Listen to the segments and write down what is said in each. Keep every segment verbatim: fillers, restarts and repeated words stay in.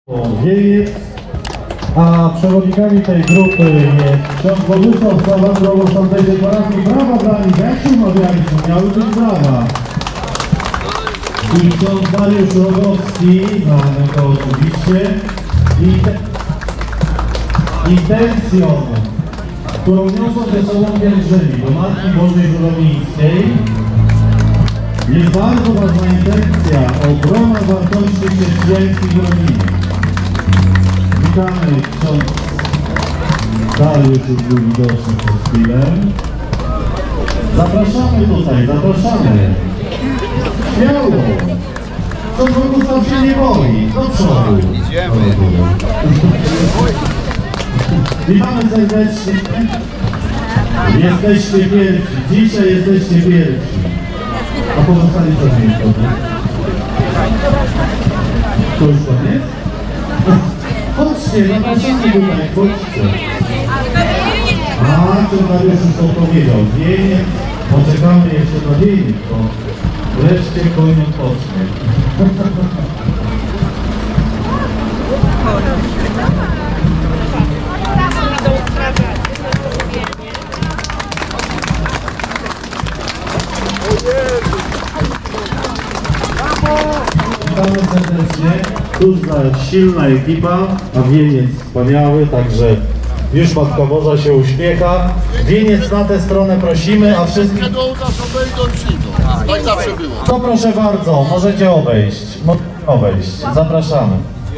Wiejec, a przewodnikami tej grupy jest ksiądz Władysław Zawandrowo z tamtej deklaracji. Brawa dla nich, jak się umawialiśmy, miały być brawa. I ksiądz Mariusz Rogowski, znany to oczywiście, i te, intencją, którą niosą ze sobą pielgrzymi do Matki Bożej Żurowińskiej, jest bardzo ważna intencja obrona wartości chrześcijańskich w rodzinie. Witamy, ksiądz Dariusz już był widoczny przez chwilę. Zapraszamy tutaj, zapraszamy. Śmiało. To Bogusław się nie boi. Do przodu. Idziemy. Witamy serdecznie. Jesteście pierwsi. Dzisiaj jesteście pierwsi. A pozostali co nie jest? To już koniec? Chodźcie, zapraszamy tutaj, chodźcie. A, czy Dariusz już to powiedział? Wieniec, poczekamy jeszcze na wieniec, bo wreszcie koń odpocznie. Witamy serdecznie. Cóż za silna ekipa, a wieniec wspaniały, także już Matka Boża się uśmiecha. Wieniec na tę stronę prosimy, a wszystkich... Tak zawsze było. To proszę bardzo, możecie obejść. Możecie obejść. Zapraszamy.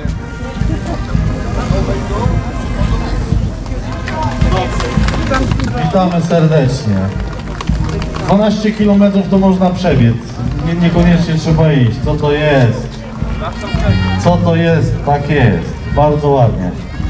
Witamy serdecznie. dwanaście kilometrów to można przebiec. Nie, niekoniecznie trzeba iść. Co to jest? Co to jest? Tak jest. Bardzo ładnie.